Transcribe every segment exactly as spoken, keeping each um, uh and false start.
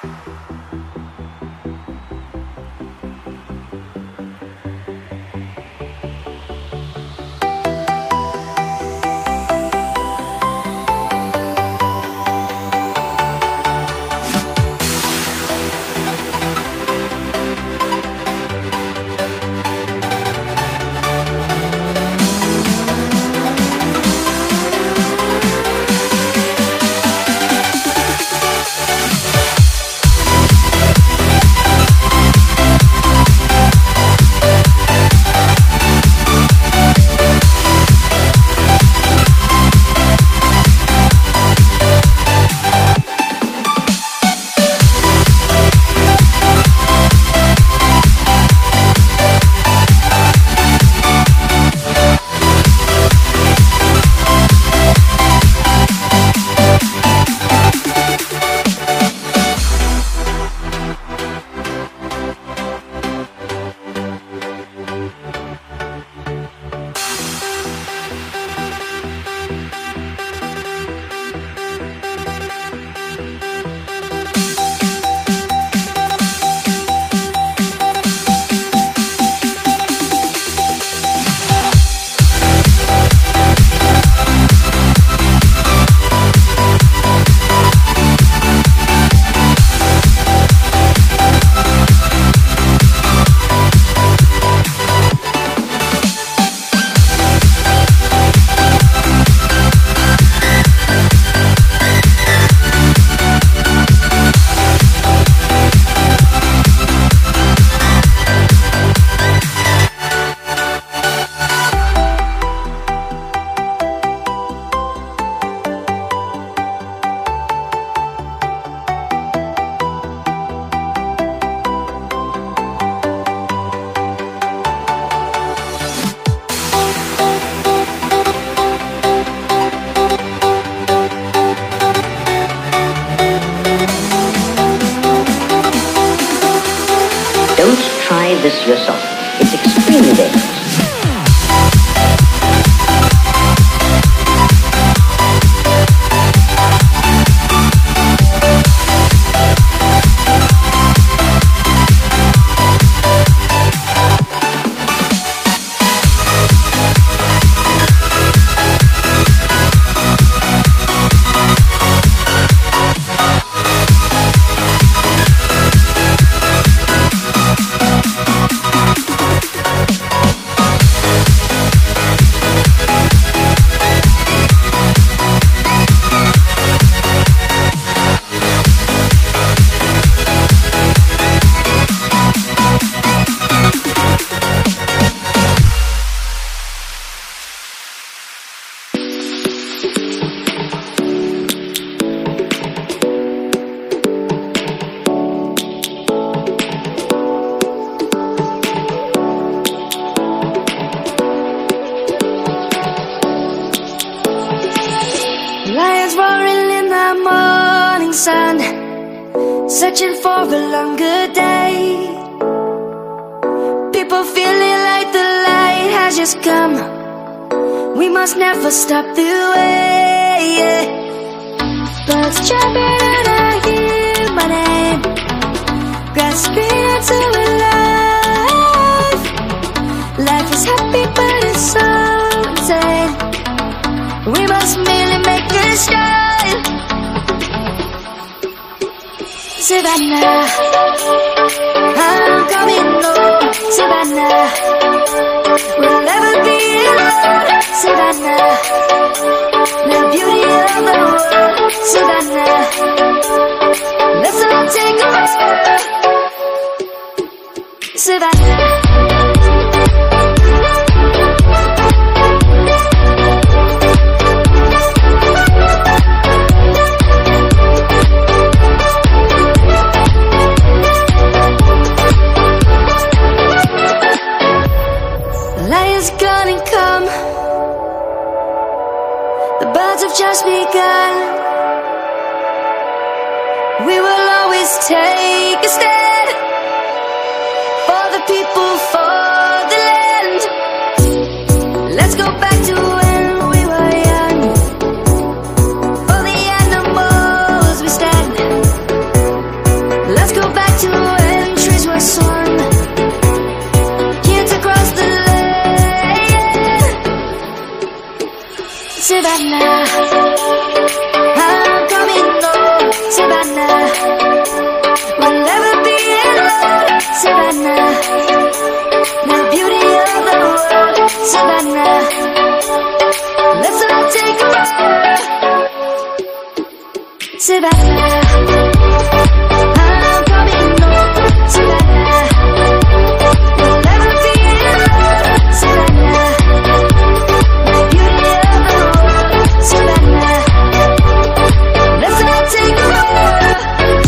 Try this yourself. It's extremely dangerous. Lions roaring in the morning sun, searching for a longer day. People feeling like the light has just come. We must never stop the way. Birds chirping and I hear my name, grasping into a life. Life is happy but it's so insane. We must merely make a start. Savannah, I'm coming home. Savannah, we'll never be alone. Savannah, the beauty of the world. Savannah, let's all take a ride. Savannah. Gonna come. The birds have just begun. We will always take a stand for the people, for the land. Let's go back to when we were young. For the animals we stand. Savannah, I'm coming home, Savannah. We'll never be alone, Savannah. The beauty of the world, Savannah. Let's all take a ride, Savannah. I'm coming home, Savannah. We'll never be alone, Savannah. The beauty of the world, Savannah. Let's all take a ride.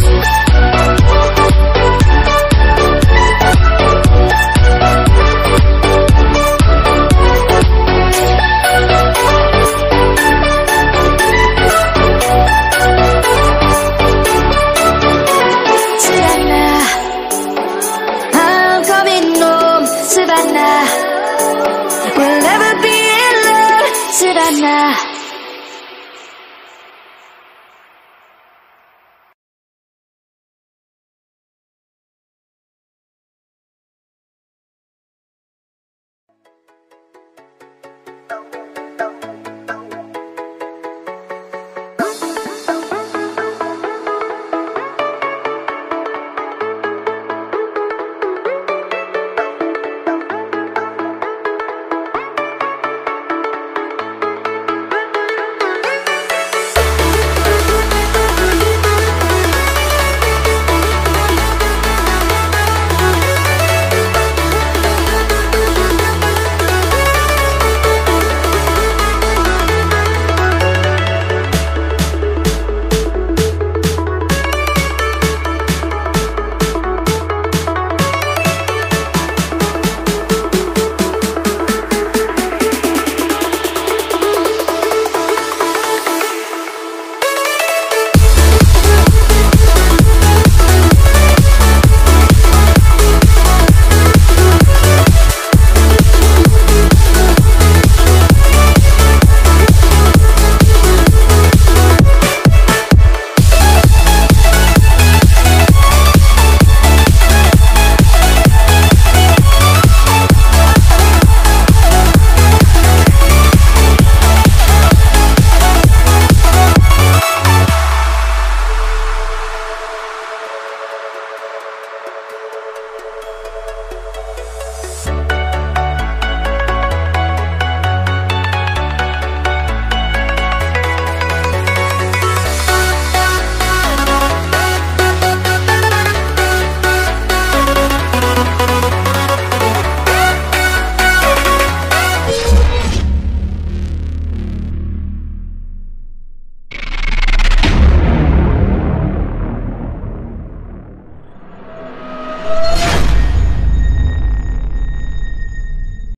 Savannah, I'm coming home, Savannah. We'll never be alone, Savannah.